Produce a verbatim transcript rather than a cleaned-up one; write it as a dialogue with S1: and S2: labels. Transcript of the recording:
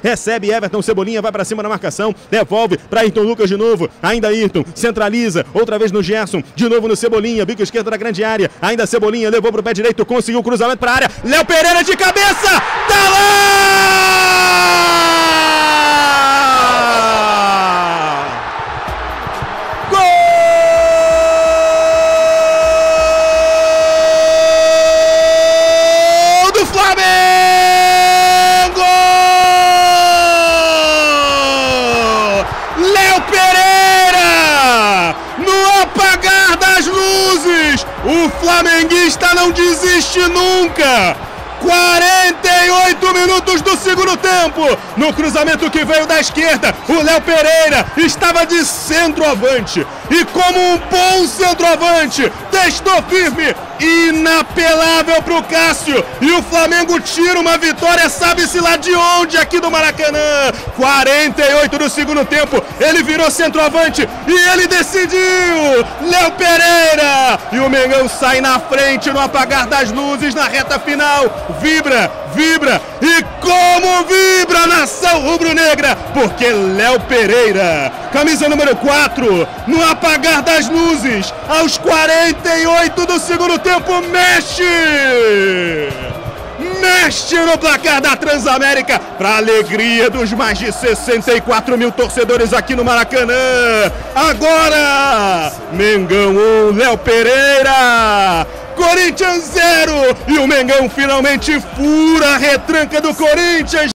S1: recebe Everton Cebolinha, vai pra cima da marcação, devolve pra Ayrton Lucas de novo, ainda Ayrton, centraliza, outra vez no Gerson, de novo no Cebolinha, bico esquerdo da grande área, ainda Cebolinha, levou pro pé direito, conseguiu o cruzamento pra área, Léo Pereira de cabeça, tá lá! O flamenguista não desiste nunca! quarenta e oito minutos do segundo tempo, no cruzamento que veio da esquerda, o Léo Pereira estava de centroavante e como um bom centroavante, testou firme, inapelável para o Cássio e o Flamengo tira uma vitória, sabe-se lá de onde, aqui do Maracanã. Quarenta e oito do segundo tempo, ele virou centroavante e ele decidiu, Léo Pereira, e o Mengão sai na frente no apagar das luzes na reta final. Vibra, vibra e como vibra a nação rubro-negra, porque Léo Pereira, camisa número quatro, no apagar das luzes, aos quarenta e oito do segundo tempo, mexe! Mexe no placar da Transamérica, para alegria dos mais de sessenta e quatro mil torcedores aqui no Maracanã. Agora, Mengão um, Léo Pereira. Corinthians zero, e o Mengão finalmente fura a retranca do Corinthians.